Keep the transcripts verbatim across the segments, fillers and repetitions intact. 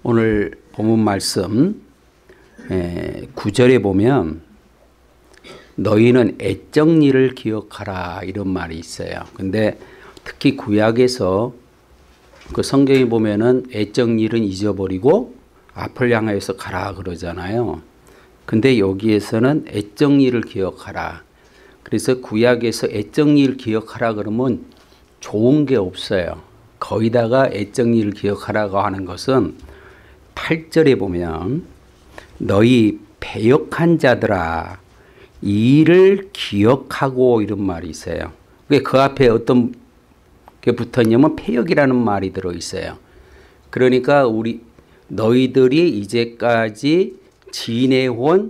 오늘 본문 말씀 구 절에 보면 너희는 애적 일을 기억하라 이런 말이 있어요. 근데 특히 구약에서 그 성경에 보면은 애적 일은 잊어버리고 앞을 향하여서 가라 그러잖아요. 근데 여기에서는 애적 일을 기억하라. 그래서 구약에서 애적 일 기억하라 그러면 좋은 게 없어요. 거기다가 애적 일을 기억하라고 하는 것은 팔 절에 보면 너희 패역한 자들아 이 일을 기억하고 이런 말이 있어요. 그 앞에 어떤 게 붙었냐면 패역이라는 말이 들어있어요. 그러니까 우리 너희들이 이제까지 지내온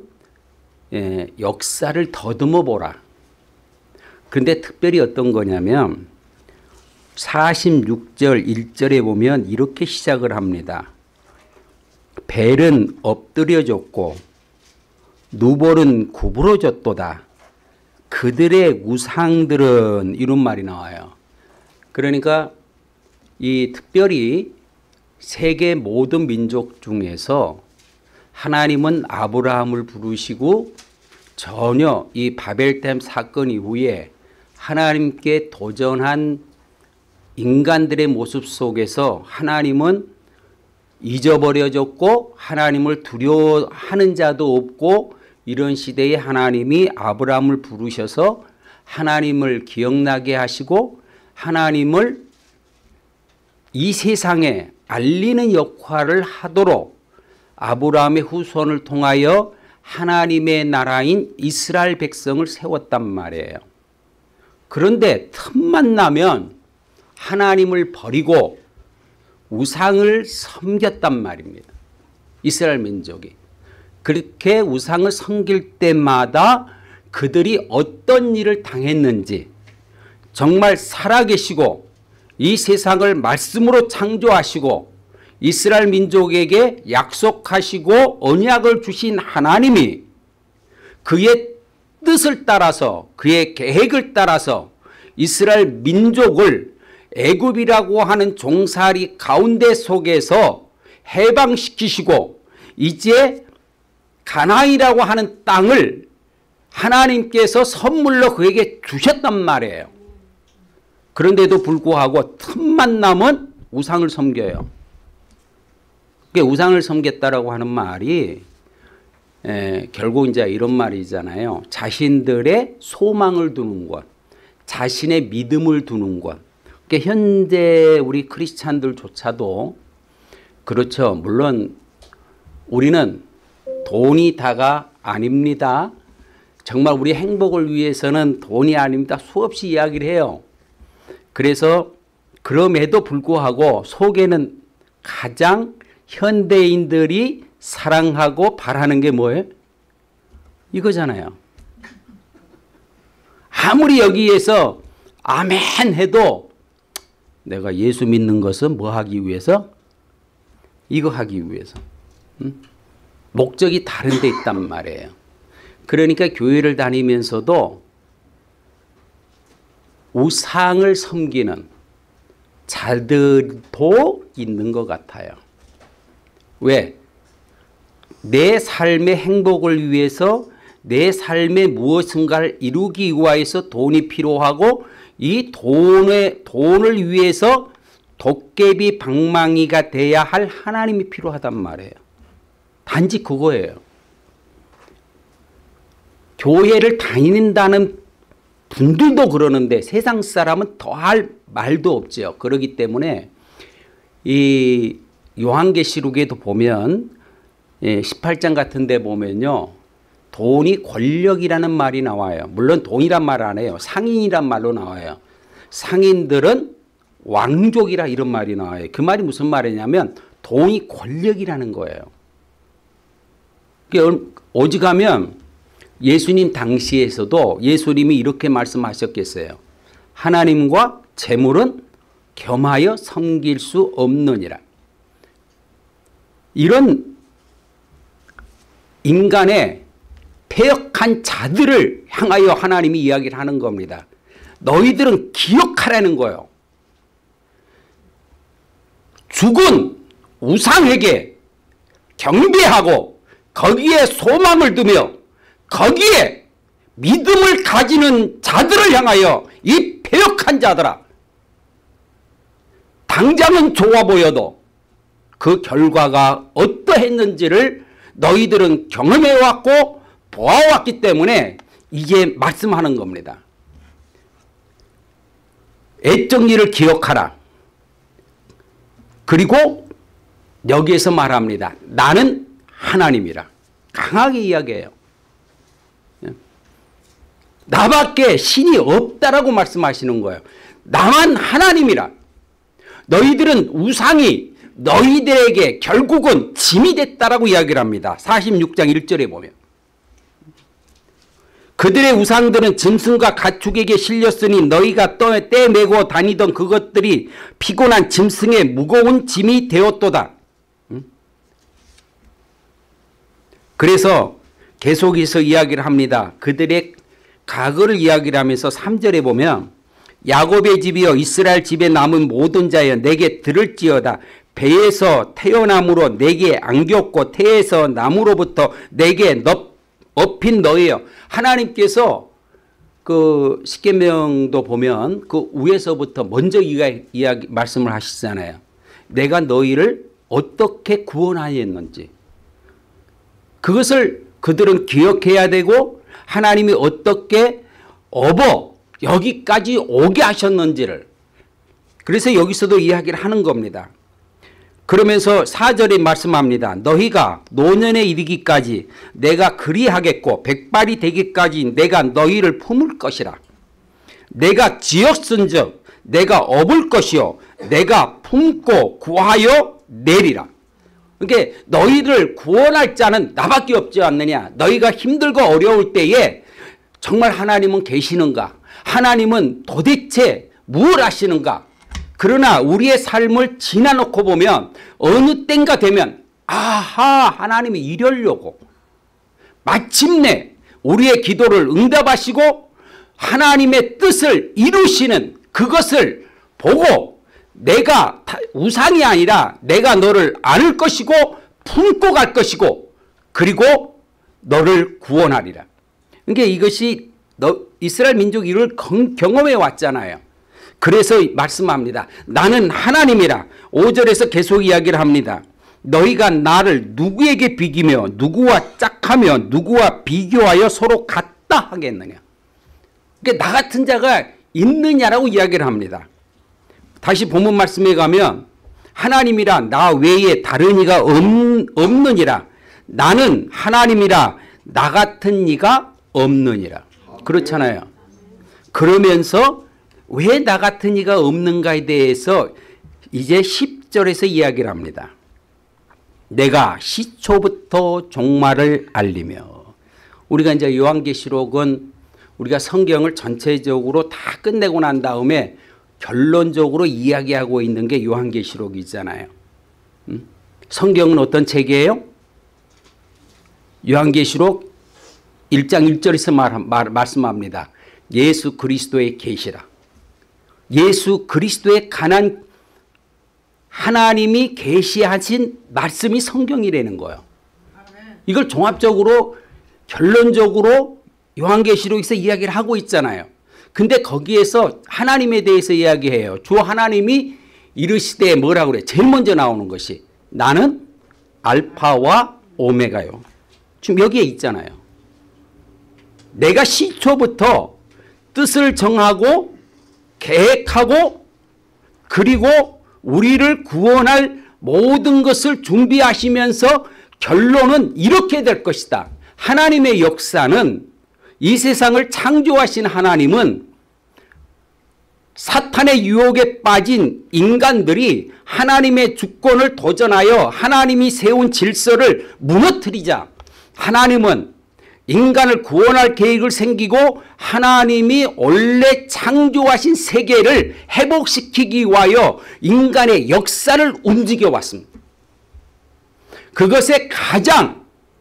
역사를 더듬어 보라. 그런데 특별히 어떤 거냐면 사십육 절 일 절에 보면 이렇게 시작을 합니다. 벨은 엎드려졌고 누볼은 구부러졌도다. 그들의 우상들은 이런 말이 나와요. 그러니까 이 특별히 세계 모든 민족 중에서 하나님은 아브라함을 부르시고 전혀 이 바벨탑 사건 이후에 하나님께 도전한 인간들의 모습 속에서 하나님은 잊어버려졌고 하나님을 두려워하는 자도 없고 이런 시대에 하나님이 아브라함을 부르셔서 하나님을 기억나게 하시고 하나님을 이 세상에 알리는 역할을 하도록 아브라함의 후손을 통하여 하나님의 나라인 이스라엘 백성을 세웠단 말이에요. 그런데 틈만 나면 하나님을 버리고 우상을 섬겼단 말입니다. 이스라엘 민족이. 그렇게 우상을 섬길 때마다 그들이 어떤 일을 당했는지 정말 살아계시고 이 세상을 말씀으로 창조하시고 이스라엘 민족에게 약속하시고 언약을 주신 하나님이 그의 뜻을 따라서 그의 계획을 따라서 이스라엘 민족을 애굽이라고 하는 종살이 가운데 속에서 해방시키시고 이제 가나안이라고 하는 땅을 하나님께서 선물로 그에게 주셨단 말이에요. 그런데도 불구하고 틈만 나면 우상을 섬겨요. 우상을 섬겼다라고 하는 말이 에, 결국 이제 이런 말이잖아요. 자신들의 소망을 두는 것, 자신의 믿음을 두는 것. 그러니까 현재 우리 크리스찬들조차도 그렇죠. 물론 우리는 돈이 다가 아닙니다. 정말 우리 행복을 위해서는 돈이 아닙니다. 수없이 이야기를 해요. 그래서 그럼에도 불구하고 속에는 가장 현대인들이 사랑하고 바라는 게 뭐예요? 이거잖아요. 아무리 여기에서 아멘 해도 내가 예수 믿는 것은 뭐 하기 위해서? 이거 하기 위해서. 응? 목적이 다른 데 있단 말이에요. 그러니까 교회를 다니면서도 우상을 섬기는 자들도 있는 것 같아요. 왜? 내 삶의 행복을 위해서 내 삶에 무엇인가를 이루기 위해서 돈이 필요하고 이 돈의, 돈을 위해서 도깨비 방망이가 돼야 할 하나님이 필요하단 말이에요. 단지 그거예요. 교회를 다닌다는 분들도 그러는데 세상 사람은 더할 말도 없죠. 그렇기 때문에 이 요한계시록에도 보면 십팔 장 같은 데 보면요. 돈이 권력이라는 말이 나와요. 물론 돈이란 말 안 해요. 상인이란 말로 나와요. 상인들은 왕족이라 이런 말이 나와요. 그 말이 무슨 말이냐면 돈이 권력이라는 거예요. 오직하면 예수님 당시에서도 예수님이 이렇게 말씀하셨겠어요. 하나님과 재물은 겸하여 섬길 수 없느니라. 이런 인간의 패역한 자들을 향하여 하나님이 이야기를 하는 겁니다. 너희들은 기억하라는 거예요. 죽은 우상에게 경배하고 거기에 소망을 두며 거기에 믿음을 가지는 자들을 향하여 이 패역한 자들아, 당장은 좋아 보여도 그 결과가 어떠했는지를 너희들은 경험해왔고 보아왔기 때문에 이제 말씀하는 겁니다. 애정리를 기억하라. 그리고 여기에서 말합니다. 나는 하나님이라. 강하게 이야기해요. 나밖에 신이 없다라고 말씀하시는 거예요. 나만 하나님이라. 너희들은 우상이 너희들에게 결국은 짐이 됐다라고 이야기를 합니다. 사십육 장 일 절에 보면 그들의 우상들은 짐승과 가축에게 실렸으니 너희가 떼매고 다니던 그것들이 피곤한 짐승의 무거운 짐이 되었도다. 그래서 계속해서 이야기를 합니다. 그들의 과거를 이야기를 하면서 삼 절에 보면 야곱의 집이여 이스라엘 집에 남은 모든 자여 내게 들을지어다. 배에서 태어남으로 내게 안겼고 태에서 남으로부터 내게 업힌 너희여. 하나님께서 그 십계명도 보면 그 위에서부터 먼저 이야기, 이야기 말씀을 하시잖아요. 내가 너희를 어떻게 구원하였는지 그것을 그들은 기억해야 되고 하나님이 어떻게 업어 여기까지 오게 하셨는지를, 그래서 여기서도 이야기를 하는 겁니다. 그러면서 사 절에 말씀합니다. 너희가 노년에 이르기까지 내가 그리하겠고 백발이 되기까지 내가 너희를 품을 것이라. 내가 지었은즉 내가 업을 것이요 내가 품고 구하여 내리라. 그러니까 너희를 구원할 자는 나밖에 없지 않느냐. 너희가 힘들고 어려울 때에 정말 하나님은 계시는가? 하나님은 도대체 무엇을 하시는가? 그러나 우리의 삶을 지나놓고 보면 어느 땐가 되면 아하, 하나님이 이러려고 마침내 우리의 기도를 응답하시고 하나님의 뜻을 이루시는 그것을 보고 내가 우상이 아니라 내가 너를 안을 것이고 품고 갈 것이고 그리고 너를 구원하리라. 그러니까 이것이 너, 이스라엘 민족이 이를 경험해 왔잖아요. 그래서 말씀합니다. 나는 하나님이라. 오 절에서 계속 이야기를 합니다. 너희가 나를 누구에게 비기며 누구와 짝하며 누구와 비교하여 서로 같다 하겠느냐. 그러니까 나 같은 자가 있느냐라고 이야기를 합니다. 다시 본문 말씀에 가면 하나님이라 나 외에 다른 이가 없, 없느니라. 나는 하나님이라 나 같은 이가 없느니라. 그렇잖아요. 그러면서 왜 나 같은 이가 없는가에 대해서 이제 십 절에서 이야기를 합니다. 내가 시초부터 종말을 알리며. 우리가 이제 요한계시록은 우리가 성경을 전체적으로 다 끝내고 난 다음에 결론적으로 이야기하고 있는 게 요한계시록이잖아요. 음? 성경은 어떤 책이에요? 요한계시록 일 장 일 절에서 말, 말, 말씀합니다. 예수 그리스도의 계시라. 예수 그리스도의 관한 하나님이 계시하신 말씀이 성경이라는 거예요. 이걸 종합적으로 결론적으로 요한계시록에서 이야기를 하고 있잖아요. 근데 거기에서 하나님에 대해서 이야기해요. 주 하나님이 이르시되 뭐라고 그래? 제일 먼저 나오는 것이 나는 알파와 오메가요. 지금 여기에 있잖아요. 내가 시초부터 뜻을 정하고 계획하고 그리고 우리를 구원할 모든 것을 준비하시면서 결론은 이렇게 될 것이다. 하나님의 역사는 이 세상을 창조하신 하나님은 사탄의 유혹에 빠진 인간들이 하나님의 주권을 도전하여 하나님이 세운 질서를 무너뜨리자 하나님은 인간을 구원할 계획을 생기고 하나님이 원래 창조하신 세계를 회복시키기 위하여 인간의 역사를 움직여 왔습니다. 그것에 가장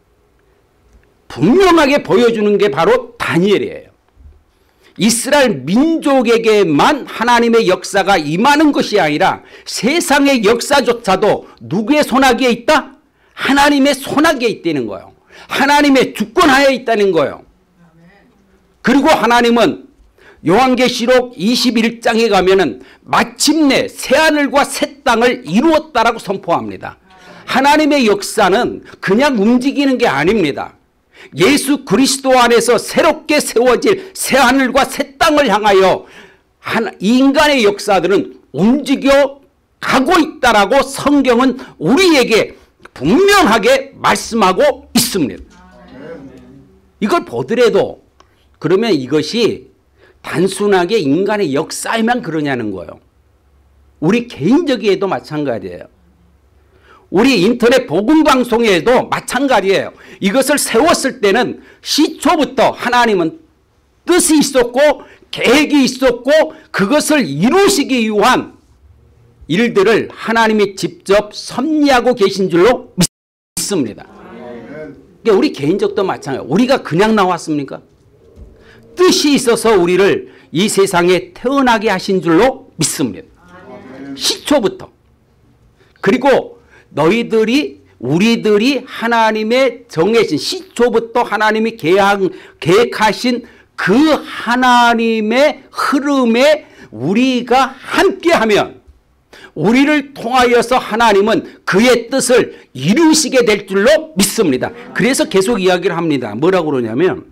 분명하게 보여주는 게 바로 다니엘이에요. 이스라엘 민족에게만 하나님의 역사가 임하는 것이 아니라 세상의 역사조차도 누구의 손아귀에 있다? 하나님의 손아귀에 있다는 거예요. 하나님의 주권하에 있다는 거예요. 그리고 하나님은 요한계시록 이십일 장에 가면은 마침내 새하늘과 새 땅을 이루었다라고 선포합니다. 하나님의 역사는 그냥 움직이는 게 아닙니다. 예수 그리스도 안에서 새롭게 세워질 새하늘과 새 땅을 향하여 인간의 역사들은 움직여 가고 있다라고 성경은 우리에게 분명하게 말씀하고 있습니다. 이걸 보더라도 그러면 이것이 단순하게 인간의 역사에만 그러냐는 거예요. 우리 개인적에도 마찬가지예요. 우리 인터넷 복음방송에도 마찬가지예요. 이것을 세웠을 때는 시초부터 하나님은 뜻이 있었고 계획이 있었고 그것을 이루시기 위한 일들을 하나님이 직접 섭리하고 계신 줄로 믿습니다. 그러니까 우리 개인적도 마찬가지예요. 우리가 그냥 나왔습니까? 뜻이 있어서 우리를 이 세상에 태어나게 하신 줄로 믿습니다. 시초부터. 그리고 너희들이 우리들이 하나님의 정해진 시초부터 하나님이 계획, 계획하신 그 하나님의 흐름에 우리가 함께하면 우리를 통하여서 하나님은 그의 뜻을 이루시게 될 줄로 믿습니다. 그래서 계속 이야기를 합니다. 뭐라고 그러냐면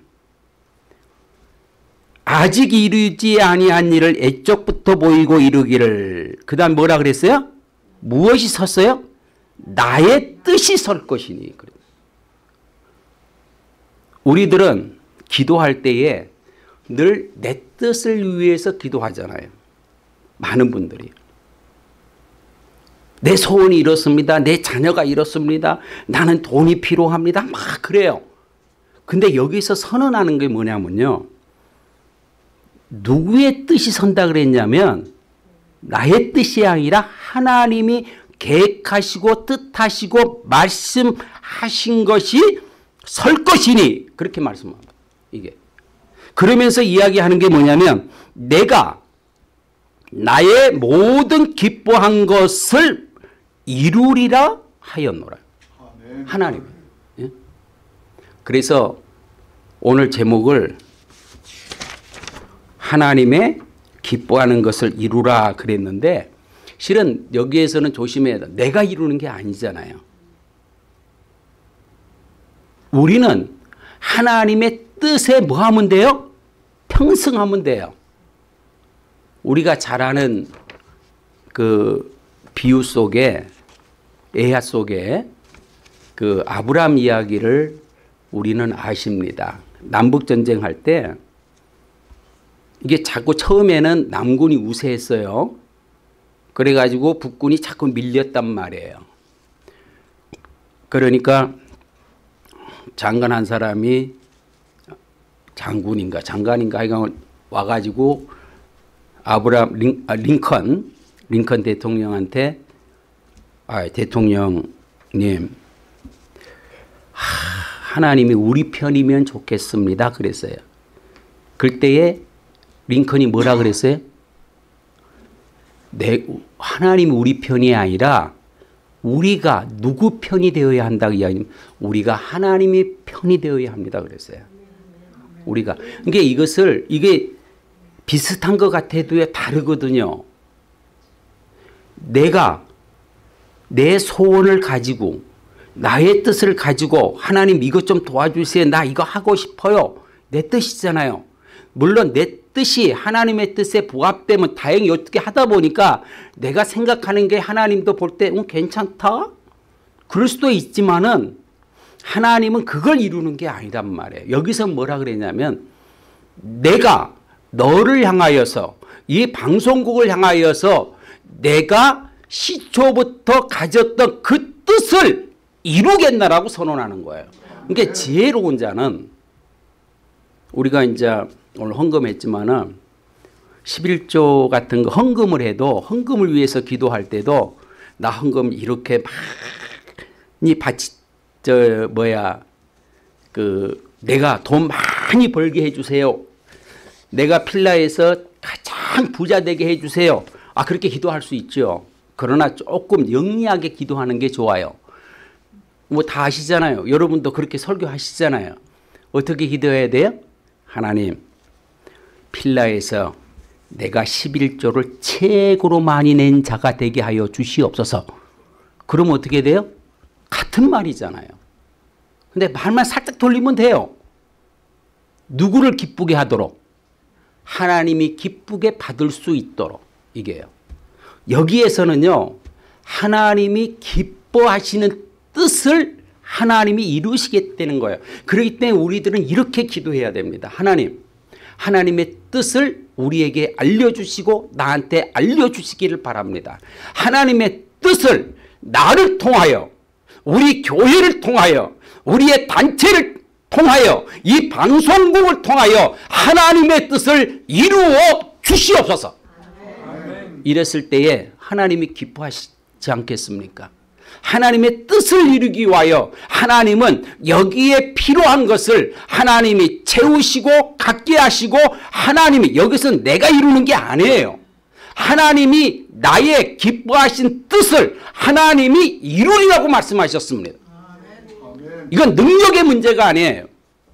아직 이루지 아니한 일을 애적부터 보이고 이루기를. 그 다음 뭐라 그랬어요? 무엇이 섰어요? 나의 뜻이 설 것이니. 우리들은 기도할 때에 늘 내 뜻을 위해서 기도하잖아요. 많은 분들이. 내 소원이 이렇습니다. 내 자녀가 이렇습니다. 나는 돈이 필요합니다. 막 그래요. 근데 여기서 선언하는 게 뭐냐면요. 누구의 뜻이 선다 그랬냐면 나의 뜻이 아니라 하나님이 계획하시고 뜻하시고 말씀하신 것이 설 것이니 그렇게 말씀합니다. 이게. 그러면서 이야기하는 게 뭐냐면 내가 나의 모든 기뻐한 것을 이루리라 하였노라. 하나님. 예? 그래서 오늘 제목을 하나님의 기뻐하는 것을 이루라 그랬는데 실은 여기에서는 조심해야 돼. 내가 이루는 게 아니잖아요. 우리는 하나님의 뜻에 뭐 하면 돼요? 평승하면 돼요. 우리가 잘 아는 그 비유 속에 에야 속에 그 아브라함 이야기를 우리는 아십니다. 남북전쟁 할 때 이게 자꾸 처음에는 남군이 우세했어요. 그래가지고 북군이 자꾸 밀렸단 말이에요. 그러니까 장관 한 사람이 장군인가 장관인가 하여간 와가지고 아브라함 링, 아, 링컨 링컨 대통령한테 아, 대통령님 하, 하나님이 우리 편이면 좋겠습니다 그랬어요. 그때에 링컨이 뭐라 그랬어요? 내, 하나님이 우리 편이 아니라 우리가 누구 편이 되어야 한다고 이야기하면 우리가 하나님의 편이 되어야 합니다 그랬어요. 우리가. 그러니까 이것을 이게 비슷한 것 같아도 다르거든요. 내가 내 소원을 가지고 나의 뜻을 가지고 하나님 이것 좀 도와주세요. 나 이거 하고 싶어요. 내 뜻이잖아요. 물론 내 뜻이 하나님의 뜻에 부합되면 다행히 어떻게 하다 보니까 내가 생각하는 게 하나님도 볼 때 음, 괜찮다? 그럴 수도 있지만은 하나님은 그걸 이루는 게 아니란 말이에요. 여기서 뭐라 그랬냐면 내가 너를 향하여서 이 방송국을 향하여서 내가 시초부터 가졌던 그 뜻을 이루겠나라고 선언하는 거예요. 그러니까 지혜로운 자는 우리가 이제 오늘 헌금했지만은 십일조 같은 거 헌금을 해도 헌금을 위해서 기도할 때도 나 헌금 이렇게 많이 바치 저 뭐야 그 내가 돈 많이 벌게 해주세요. 내가 필라에서 가장 부자 되게 해주세요. 아 그렇게 기도할 수 있죠. 그러나 조금 영리하게 기도하는 게 좋아요. 뭐 다 아시잖아요. 여러분도 그렇게 설교하시잖아요. 어떻게 기도해야 돼요? 하나님, 필라에서 내가 십일조를 최고로 많이 낸 자가 되게 하여 주시옵소서. 그러면 어떻게 돼요? 같은 말이잖아요. 근데 말만 살짝 돌리면 돼요. 누구를 기쁘게 하도록? 하나님이 기쁘게 받을 수 있도록. 이게요. 여기에서는요, 하나님이 기뻐하시는 뜻을 하나님이 이루시겠다는 거예요. 그렇기 때문에 우리들은 이렇게 기도해야 됩니다. 하나님, 하나님의 뜻을 우리에게 알려주시고 나한테 알려주시기를 바랍니다. 하나님의 뜻을 나를 통하여, 우리 교회를 통하여, 우리의 단체를 통하여, 이 방송국을 통하여 하나님의 뜻을 이루어 주시옵소서. 이랬을 때에 하나님이 기뻐하시지 않겠습니까? 하나님의 뜻을 이루기 위하여 하나님은 여기에 필요한 것을 하나님이 채우시고 갖게 하시고, 하나님이 여기서는 내가 이루는 게 아니에요. 하나님이 나의 기뻐하신 뜻을 하나님이 이루리라고 말씀하셨습니다. 이건 능력의 문제가 아니에요.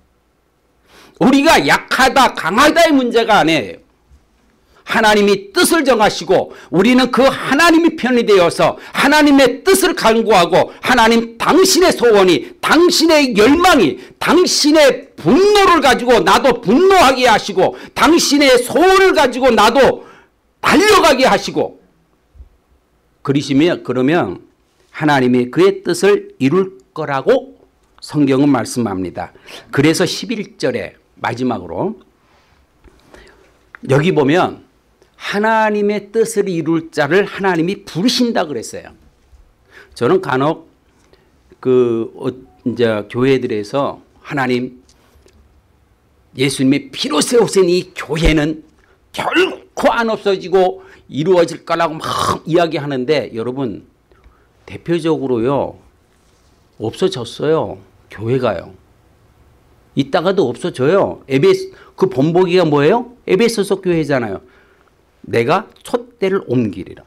우리가 약하다 강하다의 문제가 아니에요. 하나님이 뜻을 정하시고 우리는 그 하나님이 편이 되어서 하나님의 뜻을 간구하고, 하나님 당신의 소원이, 당신의 열망이, 당신의 분노를 가지고 나도 분노하게 하시고, 당신의 소원을 가지고 나도 달려가게 하시고 그러시면, 그러면 하나님이 그의 뜻을 이룰 거라고 성경은 말씀합니다. 그래서 십일절에 마지막으로 여기 보면 하나님의 뜻을 이룰 자를 하나님이 부르신다 그랬어요. 저는 간혹 그 이제 교회들에서 하나님, 예수님의 피로 세우신 이 교회는 결코 안 없어지고 이루어질 거라고 막 이야기하는데, 여러분 대표적으로요 없어졌어요. 교회가요. 이따가도 없어져요. 에베소, 그 본보기가 뭐예요? 에베소서 교회잖아요. 내가 촛대를 옮기리라.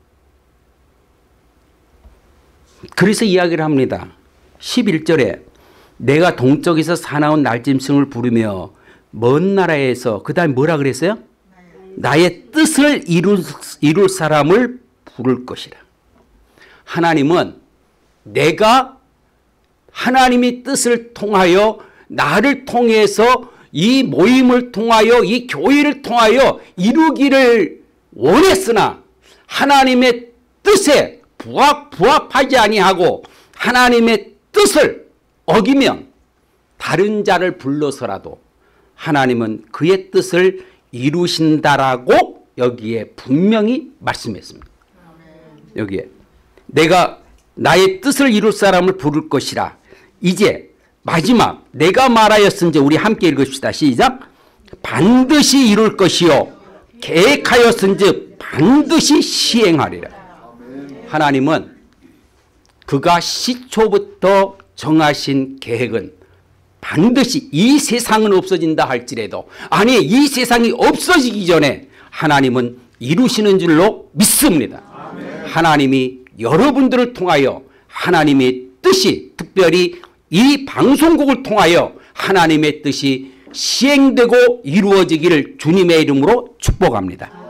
그래서 이야기를 합니다. 십일절에 내가 동쪽에서 사나운 날짐승을 부르며 먼 나라에서, 그 다음에 뭐라 그랬어요? 나의 뜻을 이룰, 이룰 사람을 부를 것이라. 하나님은 내가 하나님의 뜻을 통하여, 나를 통해서, 이 모임을 통하여, 이 교회를 통하여 이루기를 원했으나 하나님의 뜻에 부합, 부합하지 아니하고 하나님의 뜻을 어기면 다른 자를 불러서라도 하나님은 그의 뜻을 이루신다라고 여기에 분명히 말씀했습니다. 여기에 내가 나의 뜻을 이룰 사람을 부를 것이라. 이제 마지막 내가 말하였은지 우리 함께 읽읍시다. 시작. 반드시 이룰 것이요 계획하였은즉 반드시 시행하리라. 하나님은 그가 시초부터 정하신 계획은 반드시, 이 세상은 없어진다 할지라도, 아니 이 세상이 없어지기 전에 하나님은 이루시는 줄로 믿습니다. 하나님이 여러분들을 통하여 하나님의 뜻이, 특별히 이 방송국을 통하여 하나님의 뜻이 시행되고 이루어지기를 주님의 이름으로 축복합니다.